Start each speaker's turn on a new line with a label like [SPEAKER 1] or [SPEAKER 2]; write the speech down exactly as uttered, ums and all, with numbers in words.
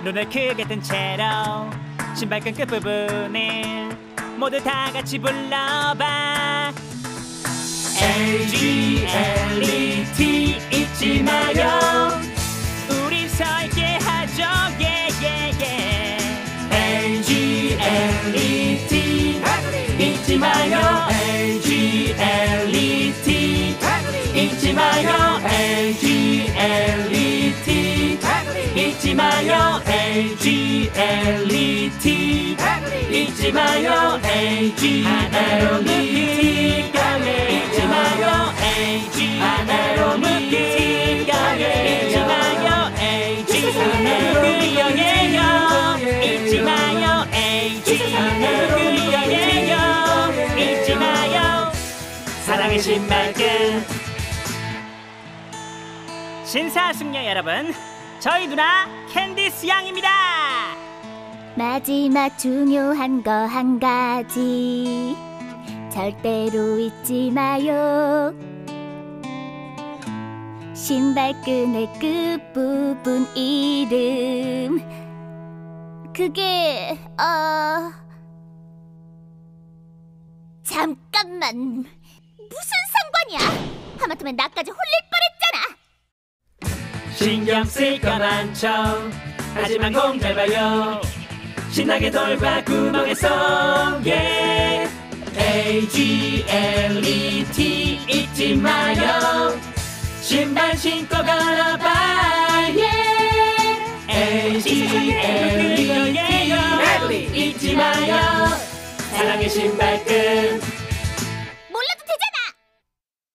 [SPEAKER 1] 눈을 크게 뜬 채로 신발끈 끝부분을 모두 다 같이 불러봐. 엘 지 엘 이 티 잊지 마요. 우리 서있게 하죠. 예예예. 엘 지 엘 이 티 잊지 마요. 엘 지 엘 이 티 잊지 마요. 엘 지 엘 이 티 잊지 마요. 엘 지 엘 이 티 잊지 마요. 엘 지 엘 이 티 잊지 마요. 엘 지 하나로 묶기 잊지 마요. 엘 지 하나로 영예요. 잊지 마요. 엘 지 하나로 영예요. 잊지 마요. 사랑의 신발끈. 신사숙녀 여러분, 저희 누나 캔디스 양입니다.
[SPEAKER 2] 마지막 중요한 거 한 가지 절대로 잊지 마요. 신발끈의 끝부분 이름, 그게 어... 잠깐만, 무슨 상관이야? 하마터면 나까지 홀릴 뻔했잖아.
[SPEAKER 1] 신경 쓸 거 많죠. 하지만 공 짧아요. 신나게 돌봐 구멍에서. yeah. 엘 지 엘 이 티 잊지 마요. 신발 신고 걸어봐. yeah. 엘 지 엘 이 티 잊지 마요. 사랑의 신발끈.